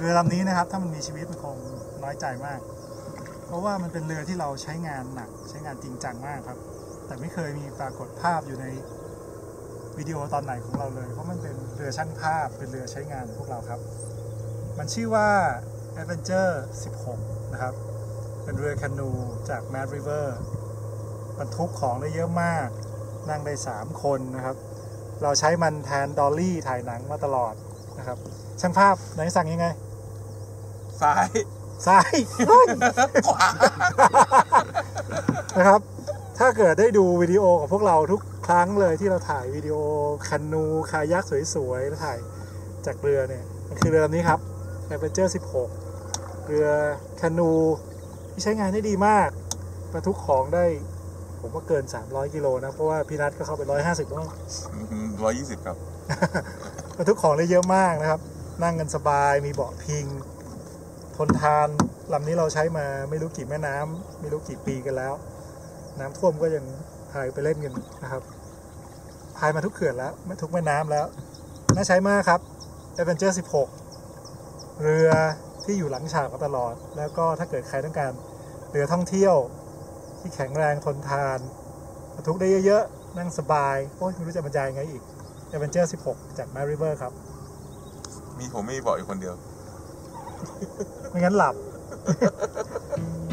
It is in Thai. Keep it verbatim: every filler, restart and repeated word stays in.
รือลำนี้นะครับถ้ามันมีชีวิตมันคงน้อยใจมากเพราะว่ามันเป็นเรือที่เราใช้งานหนักใช้งานจริงจังมากครับแต่ไม่เคยมีปรากฏภาพอยู่ในวิดีโอตอนไหนของเราเลยเพราะมันเป็นเรือช่างภาพเป็นเรือใช้งานของพวกเราครับมันชื่อว่า Adventure สิบหกนะครับเป็นเรือแคนูจาก Mad River บรรทุกของได้เยอะมากนั่งได้สามคนนะครับเราใช้มันแทนดอลลี่ถ่ายหนังมาตลอดนะครับช่างภาพไหนสั่งยังไงซ้ายซ้ายขวานะครับถ้าเกิดได้ดูวิดีโอของพวกเราทุกครั้งเลยที่เราถ่ายวิดีโอแคนูคายักสวยๆแล้วถ่ายจากเรือเนี่ยมันคือเรือลำนี้ครับ Adventure สิบหกเรือแคนูที่ใช้งานได้ดีมากบรรทุกของได้ผมว่าเกินสามร้อยกิโลนะเพราะว่าพี่นัทก็เข้าไปหนึ่งร้อยห้าสิบแล้วหนึ่งร้อยยี่สิบครับบรรทุกของได้เยอะมากนะครับนั่งกันสบายมีเบาะพิงทนทานลำนี้เราใช้มาไม่รู้กี่แม่น้ำไม่รู้กี่ปีกันแล้วน้ำท่วมก็ยังพายไปเล่นกันนะครับพายมาทุกเขื่อนแล้วทุกแม่น้ำแล้วน่าใช้มากครับ Adventure สิบหกเรือที่อยู่หลังฉากมาตลอดแล้วก็ถ้าเกิดใครต้องการเรือท่องเที่ยวที่แข็งแรงทนทานบรรทุกได้เยอะๆนั่งสบายโอ้ยไม่รู้จะบรรยายไงอีก Adventure สิบหกจาก Mad River ครับมีผมไม่บอกอีกคนเดียวไม่งั้นหลับ